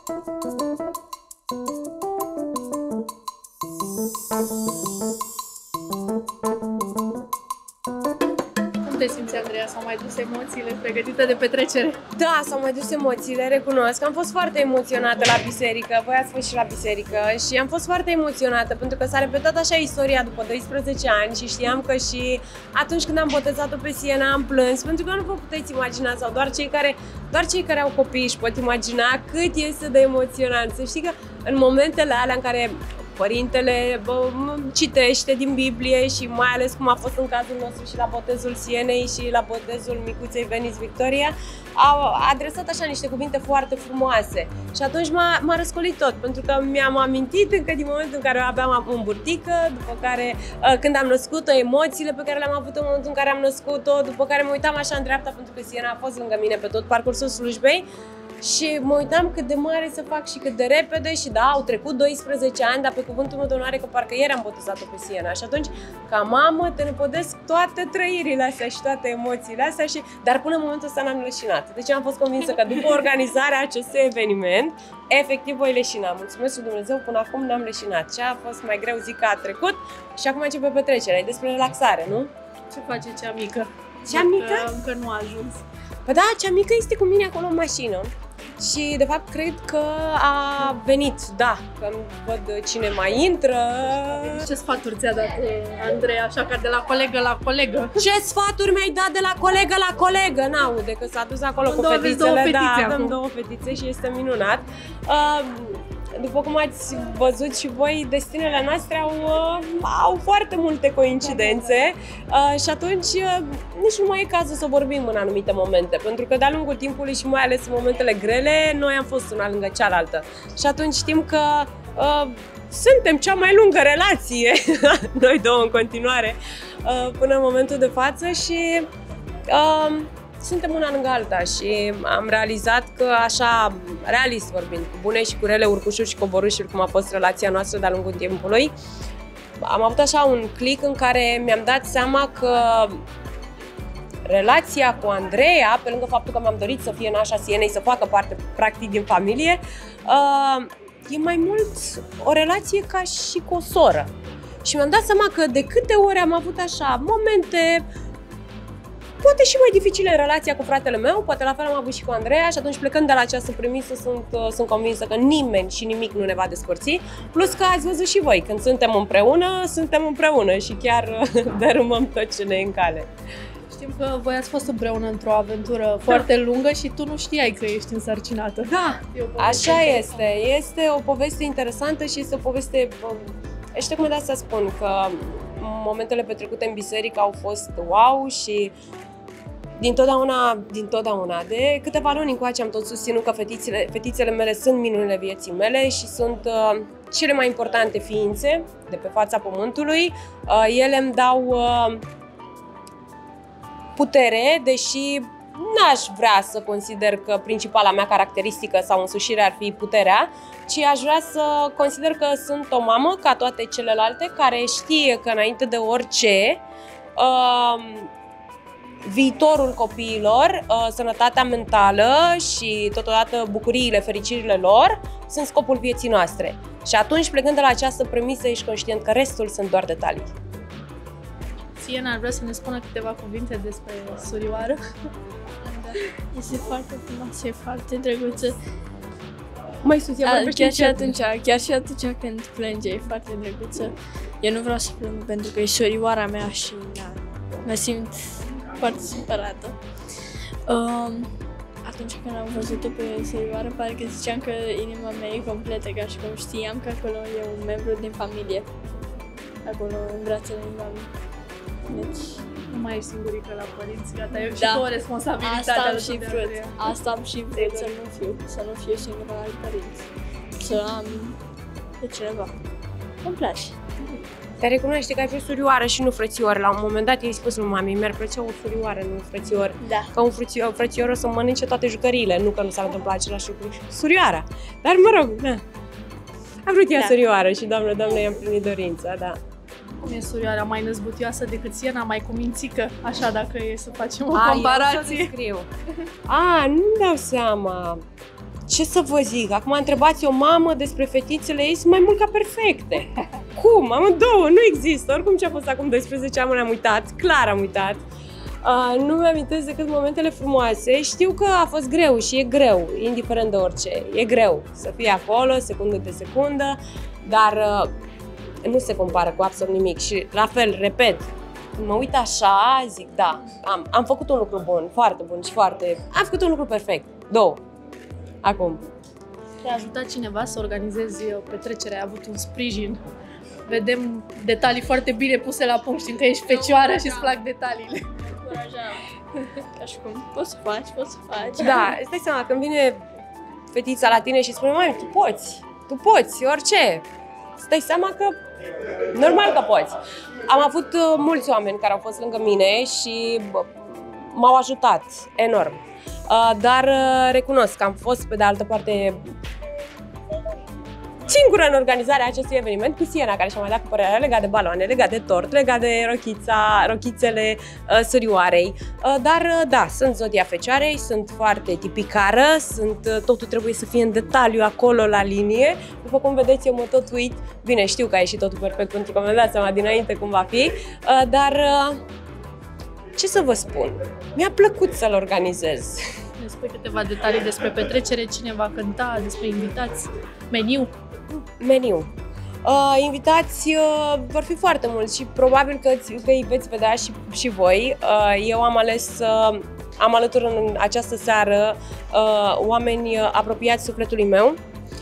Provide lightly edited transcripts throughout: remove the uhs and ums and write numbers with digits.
Cum te simți, Andreea? S-au mai dus emoțiile pregătite de petrecere? Da, s-au mai dus emoțiile, recunosc. Am fost foarte emoționată la biserică, voi ați fost și la biserică și am fost foarte emoționată pentru că s-a repetat așa istoria după 12 ani și știam că și atunci când am botezat-o pe Siena am plâns, pentru că nu vă puteți imagina, sau doar cei care au copii își pot imagina cât este de emoționant. Să știi că în momentele alea în care părintele citește din Biblie și mai ales cum a fost în cazul nostru și la botezul Sienei și la botezul micuței Venice Victoria, a adresat așa niște cuvinte foarte frumoase și atunci m-a răscolit tot, pentru că mi-am amintit încă din momentul în care o aveam în burtică, după care când am născut-o, emoțiile pe care le-am avut în momentul în care am născut-o, după care mă uitam așa în dreapta pentru că Siena a fost lângă mine pe tot parcursul slujbei. Și mă uitam cât de mare să fac și cât de repede și da, au trecut 12 ani, dar pe cuvântul meu de onoare că parcă ieri am botezat-o pe Siena. Și atunci, ca mamă, te nepodesc toate trăirile astea și toate emoțiile astea, dar până în momentul ăsta n-am leșinat. Deci am fost convinsă că după organizarea acestui eveniment, efectiv voi leșina. Mulțumesc lui Dumnezeu, până acum n-am leșinat. Ce a fost mai greu zic că a trecut și acum începe petrecerea. E despre relaxare, nu? Ce face cea mică? Cea mică? Încă nu a ajuns. Păi da, cea mică este cu mine acolo în mașină. Și, de fapt, cred că a venit, da, că văd cine mai intră. Ce sfaturi ți-a dat Andreea, așa ca de la colegă la colegă? Ce sfaturi mi-ai dat de la colegă la colegă? N-aude că s-a dus acolo cu fetițele. Da, avem două fetițe și este minunat. După cum ați văzut și voi, destinele noastre au foarte multe coincidențe și atunci nici nu mai e cazul să vorbim în anumite momente, pentru că de-a lungul timpului și mai ales în momentele grele, noi am fost una lângă cealaltă. Și atunci știm că suntem cea mai lungă relație, noi două în continuare, până în momentul de față și suntem una lângă alta și am realizat că așa, realist vorbind, cu bune și cu rele, urcușuri și coborâșuri, cum a fost relația noastră de-a lungul timpului, am avut așa un click în care mi-am dat seama că relația cu Andreea, pe lângă faptul că mi-am dorit să fie nașa Sienei, să facă parte practic din familie, e mai mult o relație ca și cu o soră. Și mi-am dat seama că de câte ori am avut așa momente poate și mai dificile în relația cu fratele meu, poate la fel am avut și cu Andreea și atunci plecând de la această premisă sunt convinsă că nimeni și nimic nu ne va despărți. Plus că ați văzut și voi, când suntem împreună și chiar dărâmăm tot ce ne e în cale. Știm că voi ați fost împreună într-o aventură foarte lungă și tu nu știai că ești însărcinată. Da, așa este. Este o poveste interesantă și este o poveste... Știu cum de asta spun, că momentele petrecute în biserică au fost wow și dintotdeauna, de câteva luni încoace am tot susținut că fetițele mele sunt minunile vieții mele și sunt cele mai importante ființe de pe fața pământului. Ele îmi dau putere, deși n-aș vrea să consider că principala mea caracteristică sau însușire ar fi puterea, ci aș vrea să consider că sunt o mamă ca toate celelalte care știe că înainte de orice viitorul copiilor, sănătatea mentală și totodată bucuriile, fericirile lor sunt scopul vieții noastre. Și atunci, plecând de la această premisă, ești conștient că restul sunt doar detalii. Siena ar vrea să ne spună câteva cuvinte despre surioară. Da. Este foarte frumoasă, e foarte drăguță. Mai sus, Chiar și atunci când plânge, e foarte drăguță. Eu nu vreau să plâng pentru că e surioara mea și mă simt foarte supărată. Atunci când am văzut-o pe surioară, parcă ziceam că inima mea e completă, ca și cum știam că acolo e un membru din familie. Acolo, în brațele mele. Deci... Nu mai ești singurică la părinți, gata, eu și o responsabilitate. Asta am și vrut să nu fiu singură la părinți. Să am pe cineva. Îmi place. Te recunoaște că ai fost surioară și nu frățioară. La un moment dat i-ai spus lui mami, mi-ar plăcea o surioară, nu un frățior. Da. Că un frățior o să mănânce toate jucăriile, nu că nu s-a întâmplat același lucru. Surioara. Dar mă rog, da. A vrut ea surioară și doamne, i-am plinit dorința, da. Cum e surioara mai năzbutioasă decât Siena, mai cumințică, așa dacă e să facem o comparație? Nu-mi dau seama. Ce să vă zic? Acum întrebați o mamă despre fetițele ei, sunt mai mult ca perfecte. Cum? Amândouă, nu există. Oricum ce a fost acum 12 ani, am uitat, clar am uitat. Nu mi-amintesc decât momentele frumoase. Știu că a fost greu și e greu, indiferent de orice. E greu să fii acolo, secundă de secundă, dar nu se compară cu absolut nimic. Și la fel, repet, când mă uit așa, zic, da, am făcut un lucru bun, foarte bun și am făcut un lucru perfect. 2. Acum. Te-a ajutat cineva să organizezi petrecerea? Ai avut un sprijin? Vedem detalii foarte bine puse la punct, știm că ești fecioară și îți plac detaliile. Ca și cum, poți să faci. Da, îți dai seama, când vine fetița la tine și spune, mami, tu poți, orice. Îți dai seama că normal că poți. Am avut mulți oameni care au fost lângă mine și m-au ajutat enorm. Dar recunosc că am fost, pe de altă parte, singură în organizarea acestui eveniment, cu Siena, care și-a mai dat cu părerea legat de baloane, legat de tort, legat de rochițele surioarei. Dar da, sunt zodia Fecioarei, sunt foarte tipicară, totul trebuie să fie în detaliu acolo, la linie. După cum vedeți, eu mă tot uit. Bine, știu că a ieșit totul perfect, pentru că mi-am dat seama dinainte cum va fi, dar ce să vă spun? Mi-a plăcut să-l organizez. Despre câteva detalii despre petrecere, cine va cânta, despre invitați, Meniu. Invitați vor fi foarte mulți și probabil că îi veți vedea și voi. Eu am ales am alături în această seară oameni apropiați sufletului meu.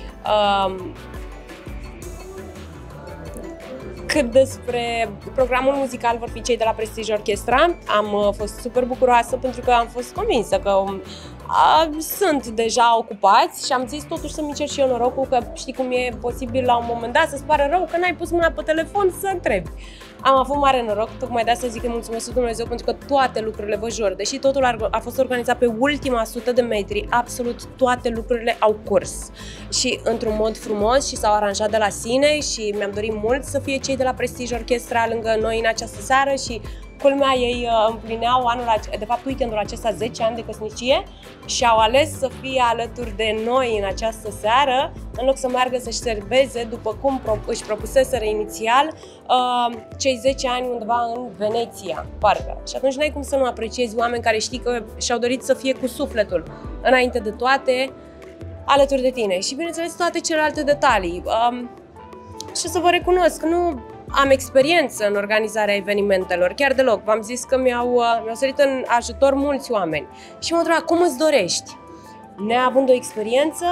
Cât despre programul muzical vor fi cei de la Prestige Orchestra. Am fost super bucuroasă pentru că am fost convinsă că sunt deja ocupați și am zis totuși să-mi încerc și eu norocul, că știi cum e posibil la un moment dat să-ți pară rău că n-ai pus mâna pe telefon să întrebi. Am avut mare noroc, tocmai de asta zic că mulțumesc lui Dumnezeu, pentru că toate lucrurile, vă jur, deși totul a fost organizat pe ultima 100 de metri, absolut toate lucrurile au curs. Și într-un mod frumos și s-au aranjat de la sine și mi-am dorit mult să fie cei de la Prestige Orchestra lângă noi în această seară și culmea, ei împlineau de fapt weekendul acesta 10 ani de căsnicie și au ales să fie alături de noi în această seară, în loc să meargă să-și serveze, după cum își propuseseră inițial, cei 10 ani undeva în Veneția, parcă. Și atunci n-ai cum să nu apreciezi oameni care știi că și-au dorit să fie cu sufletul, înainte de toate, alături de tine. Și bineînțeles toate celelalte detalii. Și să vă recunosc, nu am experiență în organizarea evenimentelor, chiar deloc. V-am zis că mi-au sărit în ajutor mulți oameni. Și mă întreba, cum îți dorești? Neavând o experiență,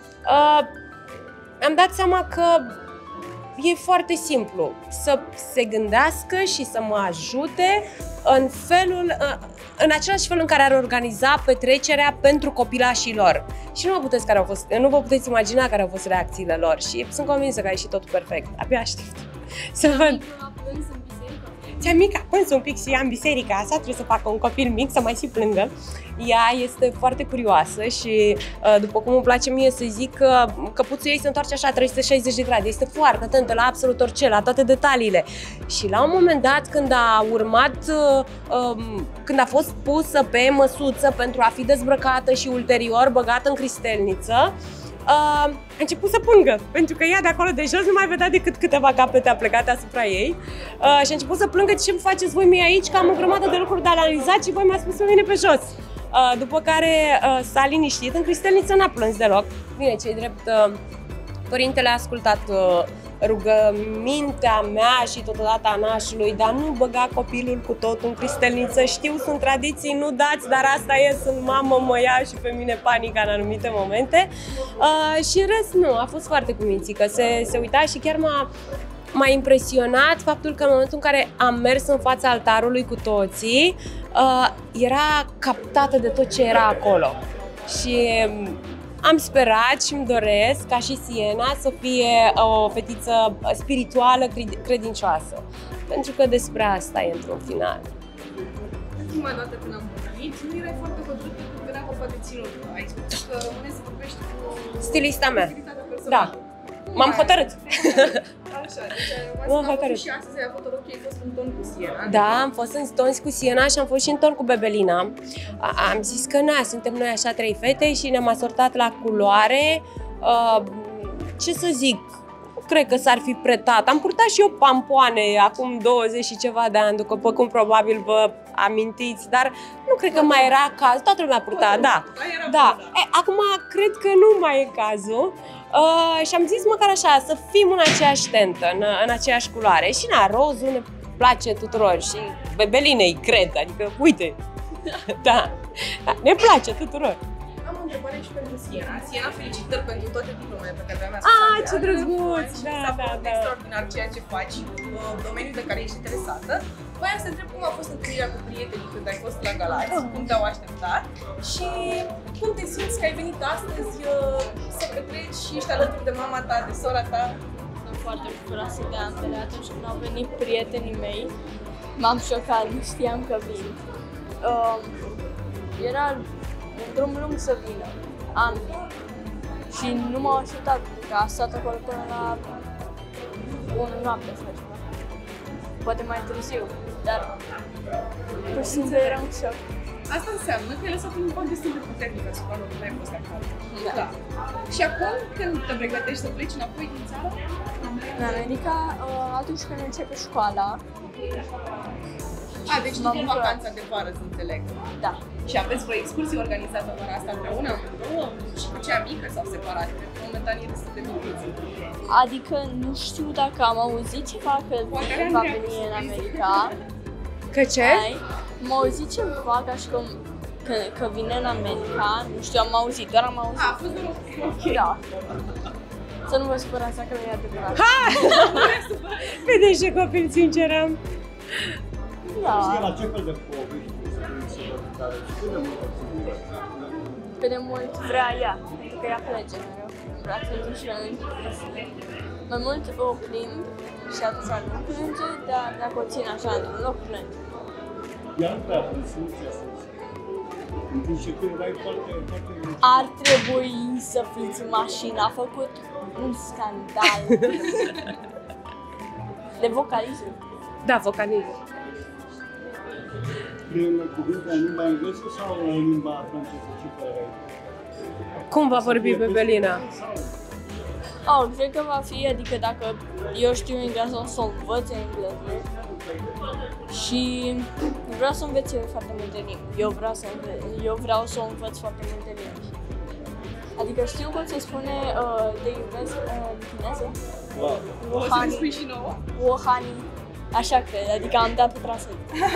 am dat seama că e foarte simplu. Să se gândească și să mă ajute în același fel în care ar organiza petrecerea pentru copilașii lor. Și nu vă puteți imagina care au fost reacțiile lor și sunt convinsă că a ieșit totul perfect. Abia aștept să văd. Cea mică a plâns un pic și ea în biserica asta, trebuie să facă un copil mic să mai și plângă. Ea este foarte curioasă și, după cum îmi place mie să zic, căpuțul ei se întoarce așa 360 de grade. Este foarte atentă la absolut orice, la toate detaliile. Și la un moment dat, când a fost pusă pe măsuță pentru a fi dezbrăcată și ulterior băgată în cristelniță, a început să plângă, pentru că ea de acolo de jos nu mai vedea decât câteva capete aplecate asupra ei și a început să plângă, ce îmi faceți voi mie aici, că am o grămadă de lucruri de analizat și voi mi-ați spus pe mine pe jos. După care s-a liniștit, în cristelniță n-a plâns deloc. Bine, ce-i drept, părintele a ascultat rugămintea mea și totodată a nașului, dar nu băga copilul cu tot în cristelniță. Știu, sunt tradiții, nu dați, dar asta e, sunt mamă, mă ia și pe mine panica în anumite momente. Și în rest, nu, a fost foarte cumințică, se uita și chiar m-a impresionat faptul că în momentul în care am mers în fața altarului cu toții, era captată de tot ce era acolo. Și am sperat și îmi doresc ca și Siena să fie o fetiță spirituală, credincioasă. Pentru că despre asta e într-un final. Ultima dată când am vorbit, nu erai foarte hotărâtă când era vorba de ținut. Ai spus că rămâne să vorbești cu Stilista mea. stilista de personal. Da. M-am hotărât. Așa, deci și astăzi ai avut o rochie, ai fost în ton cu Siena. Da, am fost în ton cu Siena și am fost și în ton cu Bebelina. Am zis că suntem noi așa 3 fete și ne-am asortat la culoare. Ce să zic, cred că s-ar fi pretat. Am purtat și eu pampoane acum 20 și ceva de ani, după cum probabil vă amintiți, dar nu cred că mai era caz. Toată lumea purta, da. Acum cred că nu mai e cazul. Și am zis măcar așa, să fim în aceeași tentă, în aceeași culoare. Și rozul ne place tuturor și Bebelinei, cred, adică uite, da, ne place tuturor. Am o întrebare și pentru Siena. Siena, felicitări pentru toate diplomele pe care le-am ce drăguț! Da. Extraordinar ceea ce faci, domeniul de care ești interesată. Voiam să întreb cum a fost întâlnirea cu prietenii când ai fost la Galați, cum te-au așteptat și cum te simți că ai venit astăzi să petreci și ești alături de mama ta, de sora ta. Sunt foarte bucuroasă de ambele. Atunci când au venit prietenii mei, m-am șocat, nu știam că vin. Era un drum lung să vină, ambii. Și nu m-au așteptat, pentru că a stat acolo până la 1 noapte sau ceva. Poate mai târziu, dar pur și simplu era un șoc. Asta înseamnă că ai lăsat un impact destul de puternic asupra lor când ai fost acolo. Da. Și acum, când te pregătești să pleci înapoi din țară? În America, atunci când începe școala. Deci după vacanța de vară, să înțeleg. Da. Și aveți vreo excursie organizată vara asta împreună, amândouă, și cu cea mică sau separat? Cred că momentan e destul de dificil. Adică nu știu dacă am auzit ceva că va veni în America. Că ce? M-au auzit ceva ca și că vine în America, nu știu, am auzit, doar am auzit. A fost doar ok. Da. Să nu vă supărați dacă nu e adevărat. Vedeți ce copil sincer am. Da. La ce fel de povești se care și cât de mult Pe de mult vrea ea, pentru că ea plece mereu. Vrea să duci la noi. Mai mult o plimb și atunci nu plânge, dar dacă o țin așa într-un loc, plânge. Ea nu prea funcția să în timp ce când erai foarte... Ar trebui să fiți în mașină, a făcut un scandal de vocalizm. Da, vocalizm. Prin cuvinte în limba engleză sau în limba franceză? Ce părere ai? Cum va vorbi Bebelina? Cred că va fi, adică dacă eu știu engleză, o să o învăț engleză. Și vreau să înveț foarte multe limbi. Eu vreau să o învăț foarte multe limbi. Adică știu cum se spune de iubesc în chineză. O să-mi spui și nouă? Wohani. Așa cred, adică am dat pe traseu.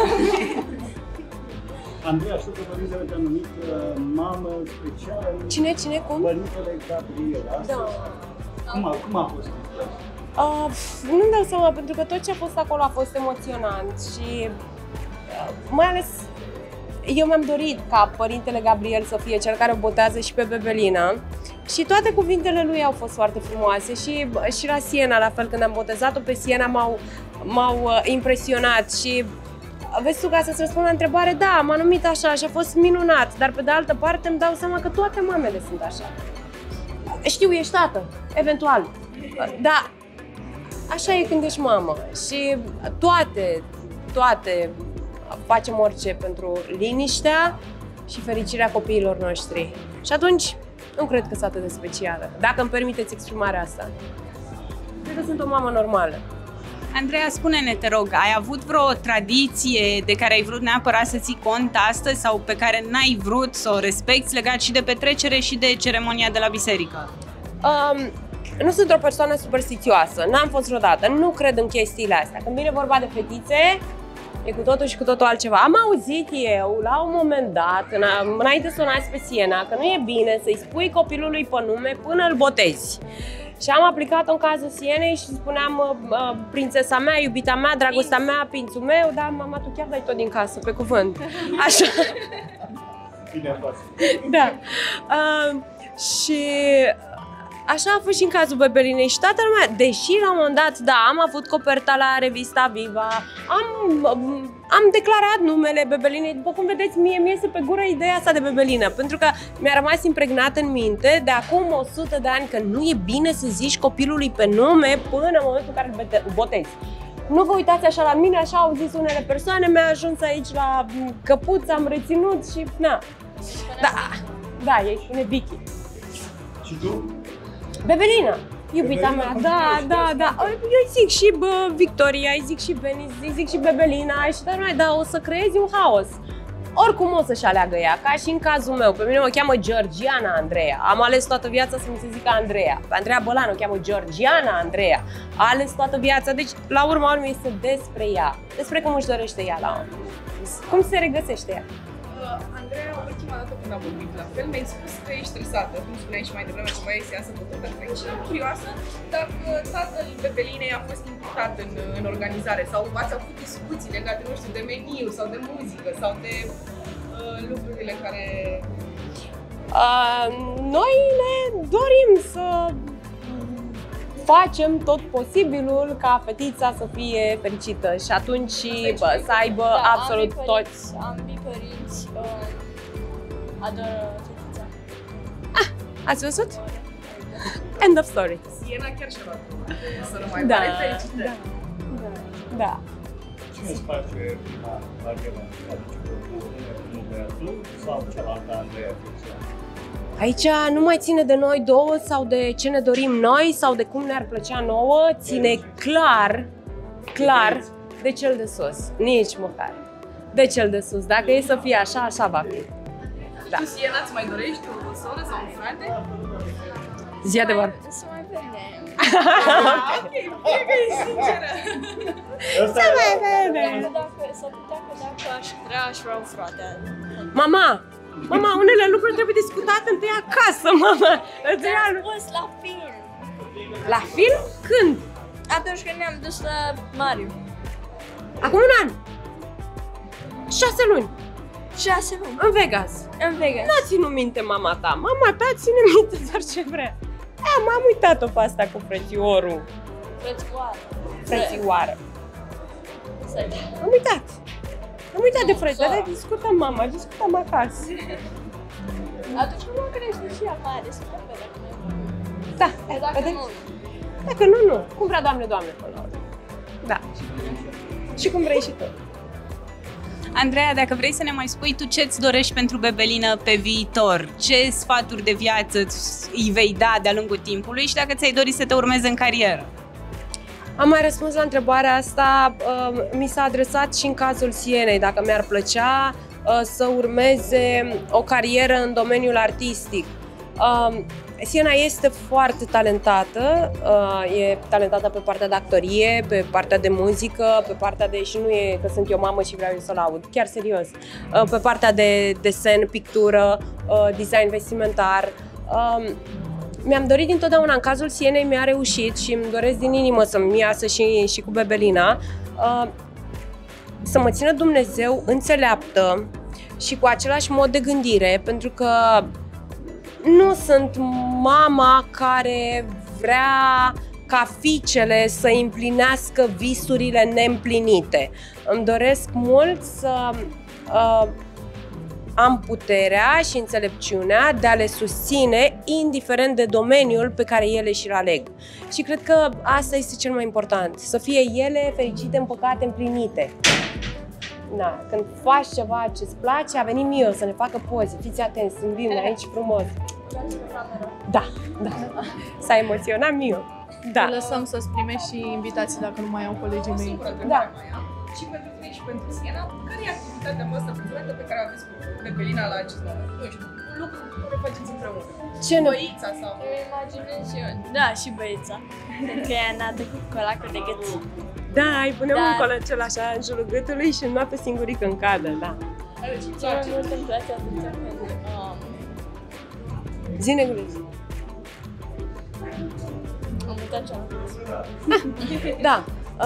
Andreea, știu că părintele te-a numit mamă specială. Cine, cum? Părintele Gabriel, asta? Da. Cum a fost? Nu-mi dau seama, pentru că tot ce a fost acolo a fost emoționant și mai ales eu mi-am dorit ca părintele Gabriel să fie cel care o botează și pe Bebelina și toate cuvintele lui au fost foarte frumoase și la Siena, la fel, când am botezat-o pe Siena m-au impresionat și vezi tu, ca să-ți răspund la întrebare, da, m-a numit așa și a fost minunat, dar pe de altă parte îmi dau seama că toate mamele sunt așa. Știu, ești tată, eventual, da, așa e când ești mamă și toate facem orice pentru liniștea și fericirea copiilor noștri. Și atunci, nu cred că sunt atât de specială, dacă îmi permiteți exprimarea asta. Cred că sunt o mamă normală. Andreea, spune-ne, te rog, ai avut vreo tradiție de care ai vrut neapărat să ții cont astăzi sau pe care n-ai vrut să o respecti, legat și de petrecere și de ceremonia de la biserică? Nu sunt o persoană superstițioasă, n-am fost vreodată, nu cred în chestiile astea. Când vine vorba de fetițe, e cu totul și cu totul altceva. Am auzit eu, la un moment dat, înainte să o nasc pe Siena, că nu e bine să-i spui copilului pe nume până îl botezi. Și am aplicat-o în cazul Sienei și spuneam prințesa mea, iubita mea, dragostea mea, prințul meu, dar mama, tu chiar dai tot din casă, pe cuvânt. Așa. Bine a fost. Da. Și așa a fost și în cazul Bebelinei și toată lumea, deși la un moment dat, da, am avut coperta la revista Viva, am declarat numele Bebelinei, după cum vedeți, mie iese pe gură ideea asta de Bebelină, pentru că mi-a rămas impregnat în minte de acum 100 de ani că nu e bine să zici copilului pe nume până în momentul în care îl botezi. Nu vă uitați așa la mine, așa au zis unele persoane, mi-a ajuns aici la căpuț, am reținut și na. Da, ei spune Vicky. Și tu? Bebelina, iubita mea, da. Eu zic și Victoria, îi zic și Beni, îi zic și Bebelina și da, o să creezi un haos. Oricum o să-și aleagă ea, ca și în cazul meu. Pe mine mă cheamă Georgiana Andreea. Am ales toată viața să mi se zică Andreea. Pe Andreea Bălan o cheamă Georgiana Andreea. A ales toată viața, deci la urma urmei este despre ea. Despre cum își dorește ea la om. Cum se regăsește ea. Andreea, ultima dată când am vorbit la fel, mi-ai spus că ești stresată, cum spuneai și mai devreme că mai să iasă fotografii. Și am curioasă dacă tatăl Bebelinei a fost implicat în organizare sau ați avut discuții legate, nu știu, de meniu sau de muzică sau de lucrurile care... Noi ne dorim să facem tot posibilul ca fetița să fie fericită și atunci să aibă absolut toți. Ambii părinți adoră fetița. Ați văzut? End of story. Siena chiar și-a luat să rămâi mare fericită. Da. Cine îți face prima variantă? Adică numele tu sau cealaltă Andreea? Aici nu mai ține de noi două sau de ce ne dorim noi sau de cum ne-ar plăcea nouă, ține clar de cel de sus, nici măcar. De cel de sus, dacă e să fie așa, așa va fi. Da. Tu, Siena, îți mai dorești o soră sau un frate? Zi adevăr. Să mai vedem. Ok, bine că ești sinceră. Să mai vedem. S-ar putea că dacă aș vrea, aș vrea un frate. Mama, unele lucruri trebuie discutate întâi acasă, mama. Te-am spus la film. La film? Când? Atunci când ne-am dus la Mariu. Acum un an. 6 luni. 6 luni. În Vegas. În Vegas. N-a ținut minte mama ta. Mama ta ține minte doar ce vrea. M-am uitat-o pe asta cu frățiorul. Frățioară. Am uitat. Am uitat de frăți, dar discutăm mama, discutăm acasă. Atunci nu crește și ea mare, să mă vedem. Da, Dacă vedem. nu. Dacă nu. Cum vrea Doamne, până la urmă. Da. Și cum vrei și tu. Andreea, dacă vrei să ne mai spui tu ce-ți dorești pentru Bebelină pe viitor, ce sfaturi de viață îi vei da de-a lungul timpului și dacă ți-ai dori să te urmezi în carieră? Am mai răspuns la întrebarea asta, mi s-a adresat și în cazul Sienei, dacă mi-ar plăcea să urmeze o carieră în domeniul artistic. Siena este foarte talentată, e talentată pe partea de actorie, pe partea de muzică, pe partea de, și nu e că sunt eu mamă și vreau eu să laud, chiar serios, pe partea de desen, pictură, design vestimentar. Mi-am dorit dintotdeauna, în cazul Sienei mi-a reușit și îmi doresc din inimă să-mi iasă și cu Bebelina, să mă țină Dumnezeu înțeleaptă și cu același mod de gândire, pentru că nu sunt mama care vrea ca fiicele să împlinească visurile neîmplinite. Îmi doresc mult să am puterea și înțelepciunea de a le susține, indiferent de domeniul pe care ele și-l aleg. Și cred că asta este cel mai important, să fie ele fericite, împăcate, împlinite. Da, când faci ceva ce-ți place, a venit Mio să ne facă poze. Fiți atenți, sunt bine aici frumos. Da. S-a emoționat Mio. Da. Lăsăm să-ți primești și invitații dacă nu mai au colegii mei. Da. Și pentru tine și pentru Siena, care e activitatea voastră preferintă pe care o aveți cu Bebelina la acest moment? Nu știu, un lucru care faceți împreună. Ce nu? Băița sau... Îmi imaginez și eu. Da, și băieța. Pentru că ea n-a cu colacul de gât. Da, îi punem un colăcel așa în jurul gâtului și noapte singurică în cadă, da. Ce mai mult îmi place atunci când... Zine gândesc. Am uitat ce am Da.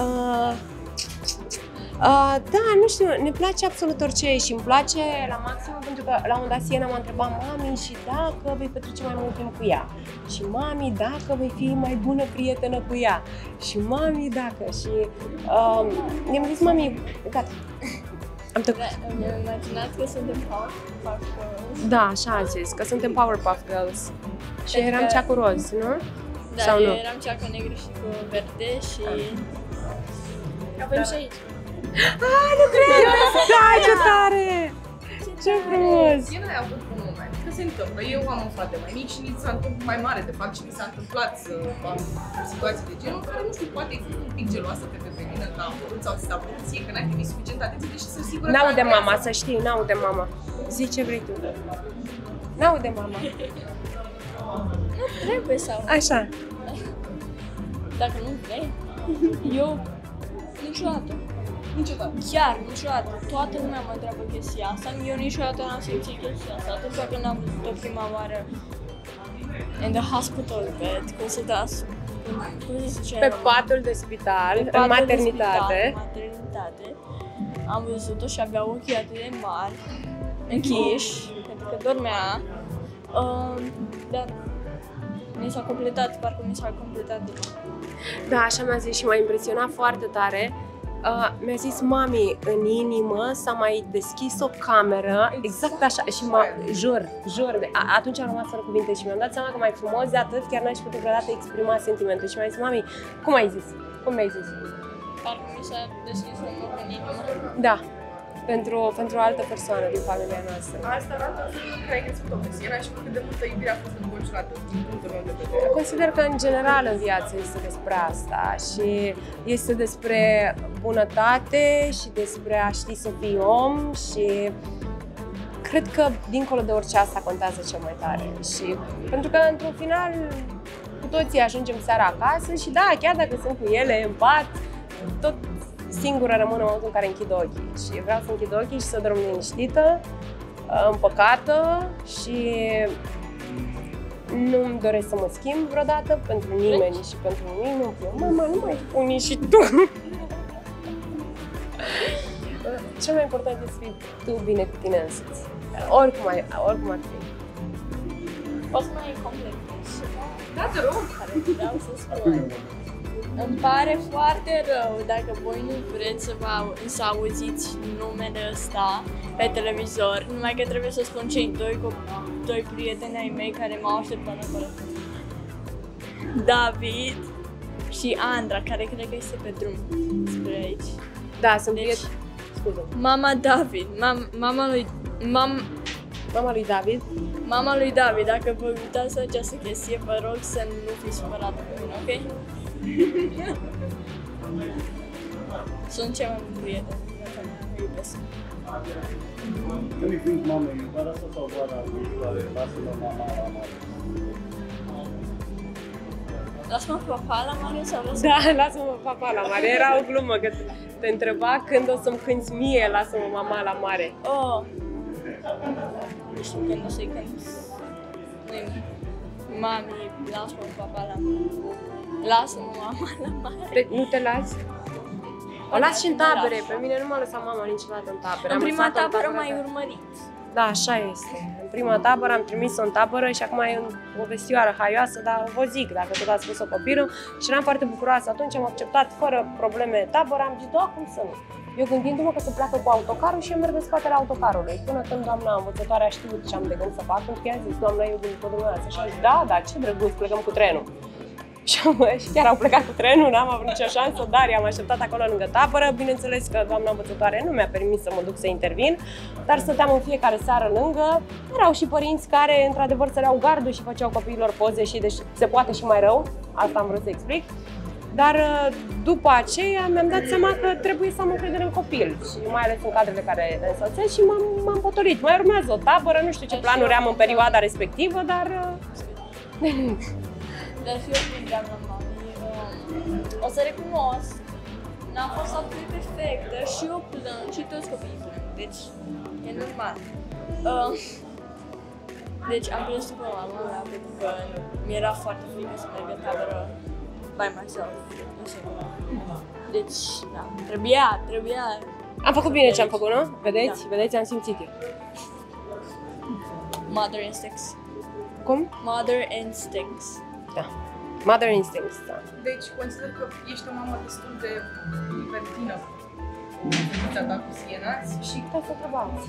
Da, nu știu, ne place absolut orice și îmi place la maxim pentru că la un dat Siena m-a întrebat mami și dacă vei petrece mai mult timp cu ea. Și mami, dacă vei fi mai bună prietenă cu ea. Și mami, dacă. Și i-am zis, mami, gata. Am tăcut. Mi-am imaginat că suntem Powerpuff Girls. Da, așa am zis, că suntem Powerpuff Girls. Și eram cea cu roz, nu? Da, sau eu nu? eram cea cu negru și cu verde și... Avem și aici. Nu cred! Da, ce tare! Ce frumos! Eu n-ai avut un moment, că se întâmplă. Eu am un frate mai mic și mi s-a întâmplat mai mare, de fapt, și mi s-a întâmplat să am situații de genul care, nu știu, poate ai fost un pic geloasă pe Pepenina că am vrut sau ți-a vrut ție, că n-ai primit suficient atenție, deși sunt sigură că... N-aude mama, să știi, n-aude mama. Zi ce vrei tu. N-aude mama. Nu trebuie sau... Așa. Dacă nu vrei, eu niciodată. Niciodată. Chiar, niciodată. Toată lumea mă întreabă chestia asta. Eu niciodată n-am simțit chestia asta. Atunci când am văzut-o prima oară in the hospital bed, cum se zice? Pe patul de spital, Pe în patul de maternitate. spital, în maternitate. Am văzut-o și avea ochii atât de mari, închiși, pentru că dormea. Dar mi s-a completat, parcă mi s-a completat. Da, așa mi-a zis și m-a impresionat foarte tare. Mi-a zis, mami, în inimă s-a mai deschis o cameră, exact așa, și jur, atunci am rămas fără cuvinte și mi-am dat seama că mai frumos de atât, chiar n-aș putea vreodată exprima sentimentul și mi-a zis, mami, cum ai zis? Cum mi-ai zis? Parcă mi s-a deschis un loc în inimă. Da, pentru o altă persoană din familia noastră. Asta arată felul în care ai crescut-o pe Siena și cât de multă iubire a fost înconjurată din punctul meu de vedere. Consider că în general în viață este despre asta și este despre bunătate și despre a ști să fii om și cred că dincolo de orice asta contează cel mai tare și pentru că într-un final cu toții ajungem seara acasă și da, chiar dacă sunt cu ele în pat, tot singură rămân în momentul în care închid ochii și vreau să închid ochii și să dorm liniștită, împăcată și nu-mi doresc să mă schimb vreodată pentru nimeni și pentru nimic. Mama, nu mai spune și tu! Cel mai important este să fii tu bine cu tine însuți. Oricum ar fi. Poți să mai completez ceva? Da, te rog! Care vreau să spun. Îmi pare foarte rău dacă voi nu vreți să auziți numele ăsta pe televizor, numai că trebuie să spun cei doi prieteni ai mei care m-au așteptat acolo. David și Andra, care cred că este pe drum spre aici. Da, sunt Deci, prieteni. Scuze. Mama David, mama lui David, dacă vă uitați la această chestie, vă rog să nu fiți supărată pe mine, ok? Sunt cei mai buni prieteni, dacă mă iubesc. Când îi fiind mamă, iubarea asta sau vara viitoare, lasă-mă mama la mare? Lasă-mă papa la mare sau lasă-mă? Da, lasă-mă papa la mare. Era o glumă că te întreba când o să-mi cânti mie, lasă-mă mama la mare. Oh! Nu știu când o să-i cânt. Mami, lasă-mă papa la mare. Lasă-mă mama la mare. Nu te lași? O las și în tabere. Pe mine nu m-a lăsat mama niciodată în tabere. În prima tabără mai m-ai urmărit. Da, așa este. În prima tabără am trimis-o în tabără și acum e o vestioară haioasă, dar vă zic, dacă tot a spus-o copilul, și eram foarte bucuroasă. Atunci am acceptat fără probleme tabără, am zis, da, cum să nu? Eu gândindu-mă că se pleacă cu autocarul și eu merg în spatele autocarului. Până când doamna învățătoare a știut ce am de gând să fac, pentru că i-a zis, doamna, eu gândit pe dumneavoastră. Și a zis, da, ce drăguț, plecăm cu trenul. Și chiar au plecat cu trenul, n-am avut nicio șansă, dar i-am așteptat acolo lângă tabără. Bineînțeles că doamna învățătoare nu mi-a permis să mă duc să intervin, dar stăteam în fiecare seară lângă. Erau și părinți care, într-adevăr, săreau gardul și făceau copiilor poze și deci se poate și mai rău, asta am vrut să explic. Dar după aceea mi-am dat seama că trebuie să am încredere în copil și mai ales în cadrele care le însoțesc și m-am potolit. Mai urmează o tabără, nu știu ce planuri am în perioada respectivă, dar... Dar și eu gândeam la mami. O să recunosc, n-am fost atât de perfectă și eu plâng și toți copiii plâng, deci e normal. Deci am plâns după mama mea pentru că mi-era foarte frică să merg în tabără by myself, nu singură. Deci, da, trebuia. Am făcut bine ce am făcut, nu? Vedeți? Da. Vedeți? Am simțit eu. Mother instincts. Cum? Mother Instincts. Da. Mother Instincts, da. Deci consider că ești o mamă destul de libertină cu fetița ta, cu Siena, și Puteți să întrebați.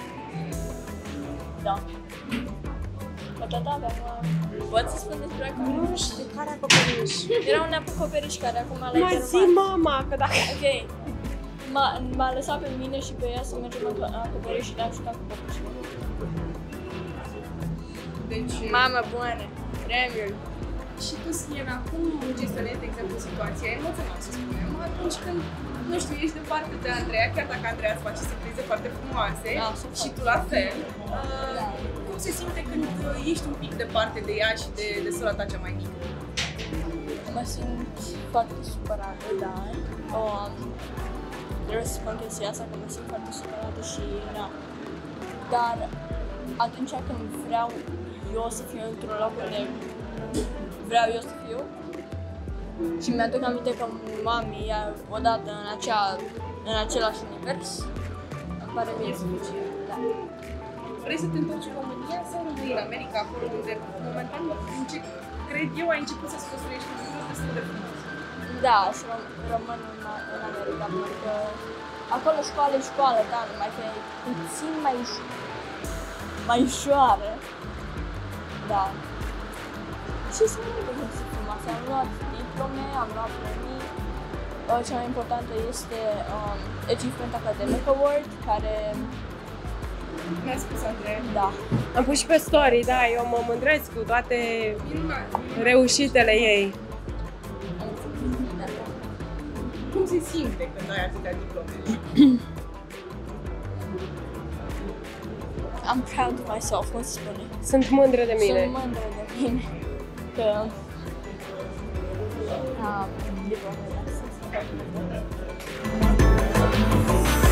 Da. Tata aveam... Pot să spun despre acoperiș? De care acoperiș? Era un acoperiș care acum l-ai Mă zi mama, că dacă... Ok. M-a lăsat pe mine și pe ea să mergem în acoperiș și le-am jucat cu păpușile. Deci, Mamă bună! Premiul! și tu, Siena, cum gestionezi, de exemplu, situația emoțională, să spunem, atunci când, nu știu, ești departe de Andreea, chiar dacă Andreea îți face surprize foarte frumoase, Da, și tu la fel, cum se simte când ești un pic departe de ea și de sora ta cea mai mică? Mă simt foarte supărată, dar trebuie să spun chestia asta, că mă simt foarte supărată și na. Dar atunci când vreau eu să fiu într-un loc unde vreau eu să fiu și mi-aduc aminte că mami e odată în același univers, îmi pare bine suficient, da. Vrei să te întorci în România sau rămâi în America, acolo unde, momentan, cred eu, ai început să-ți construiești un viitor destul de frumos? Da, și rămân în America, pentru că acolo școală e școală, da, numai că e puțin mai ușoară. Da. Și sunt multe chestii frumoase. Am luat diplome, am luat premii. Cea mai importantă este Achievement Academic Award, care... Mi-a spus Andreea. Da. Am pus și pe story, da, eu mă mândresc cu toate reușitele ei. Cum se simte când ai atâtea diplome? I'm proud of myself, cum se spune. Sunt mândră de mine. Sunt mândră de mine. Că... diplomele astea sunt foarte bune.